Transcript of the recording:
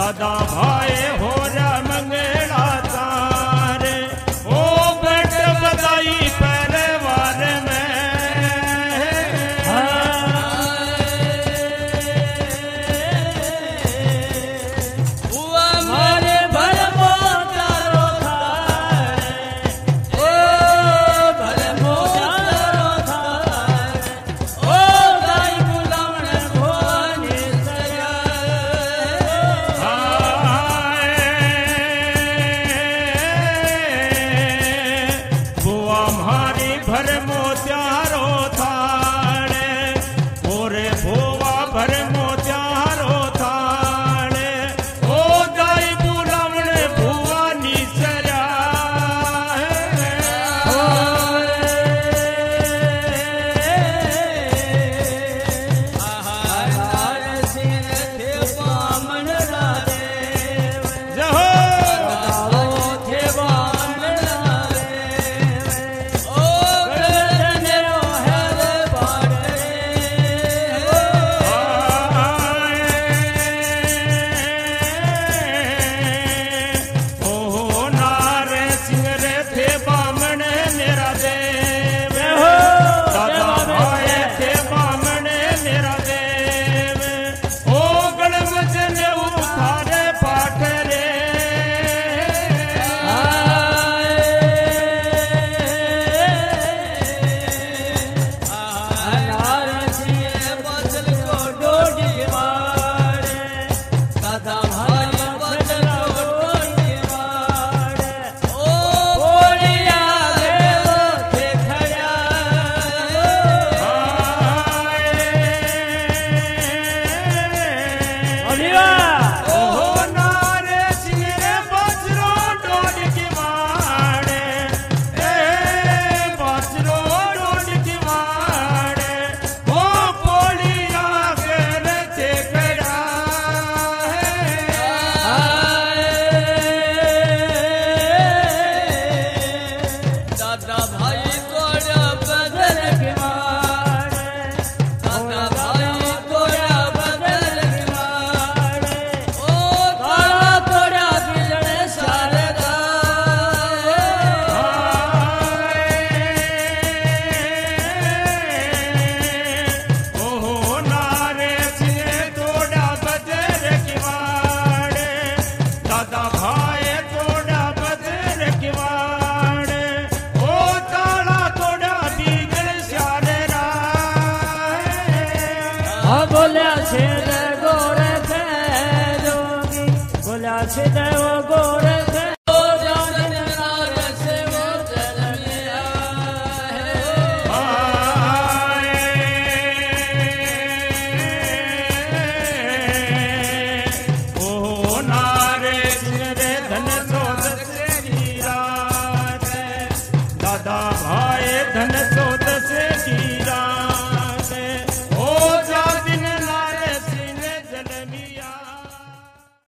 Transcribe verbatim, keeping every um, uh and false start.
दादा भाई हो रा मंगला तारे ओ बट बधाई परिवार में हुआ मारे भरमो तारो थारे ओ भरमो तारो थारे ओ दाई बुलावण भवानी सया बुआ मारी भरमो त्यारो थाने ओरे भुआ भरमो त्यारो थाने ओ दाई बुलावण भुवानी सया बोलिया छे गोरे थे जोगी बोलिया छे वो गो